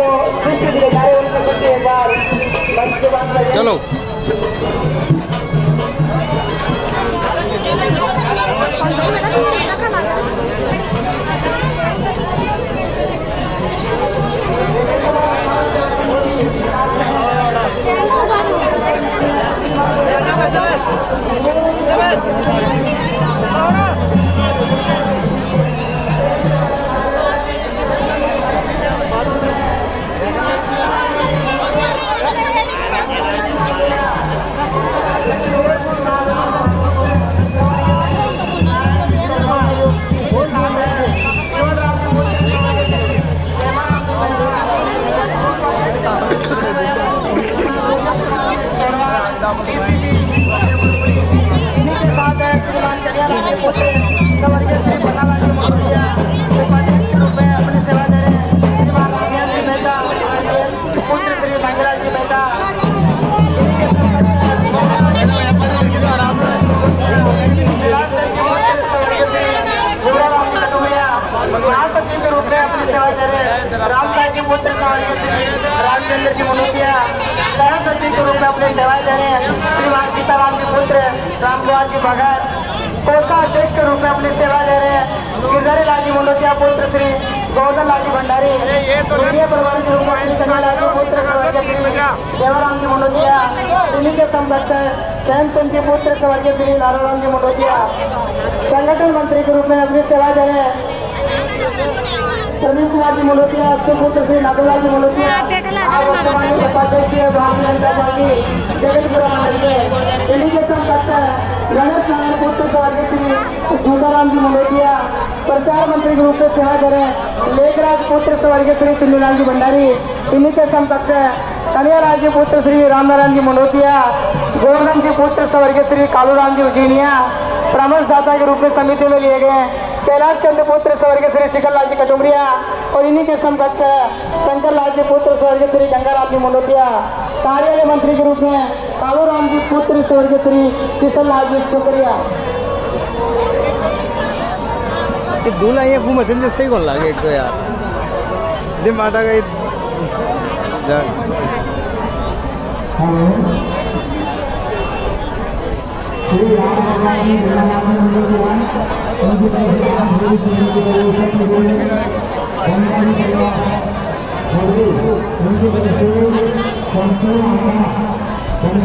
जो पुष्प दिए जा रहे हैं उनके प्रति एक बार मंच के पास चलो पुत्र रामचंद्र जी मनोतिया सह सचिव के रूप में अपनी सेवाएं दे रहे हैं। श्रीमान सीताराम जी पुत्र राम कुमार जी भगत कोषाध्यक्ष के रूप में अपनी सेवा दे रहे हैं। गिरधारी लाल जी मनोतिया पुत्र श्री गोवर्धन लाल जी भंडारी प्रभारी के रूप में अपनी सेवा लाल जी पुत्र स्वर्गीय श्री देवाराम जी मनोतिया दिल्ली के संपर्क हेमचंद जी पुत्र स्वर्गीय श्री नारायण जी मनोतिया संगठन मंत्री के रूप में अपनी सेवा दे रहे हैं। प्रवीण कुमार जी मनोतिया पुत्र श्री नागोलाल जी मनोतिया उपाध्यक्ष भारतीय जनता पार्टी जगतपुरा मंडल के दिल्ली के संपर्क गणेश नारायण पुत्र स्वर्गीय श्री झूठाराम जी मनोतिया प्रचार मंत्री के रूप में सेवा करें। लेखराज पुत्र स्वर्गीय श्री तुल्यलाल जी भंडारी इन्हीं के संपर्क कलियाराज जी पुत्र श्री रामनारायण जी मनोतिया गोवर्धन जी पुत्र स्वर्गीय श्री कालूराम जी उजीनिया प्रमुख दाता के रूप में समिति में लिए गए। कैलाश चंद्र पुत्र स्वर्गीय श्री शिखर लाल जी कटुमरिया और इन्हीं के संपर्क शंकर लाल जी पुत्र स्वर्गीय श्री गंगाराम जी मनोतिया कार्यालय मंत्री के रूप में कालूराम जी पुत्र स्वर्गीय श्री किशन लाल जी सुकरिया। दूल्हा ये घूम से सही कौन लगे एक तो यार दिन माता का श्री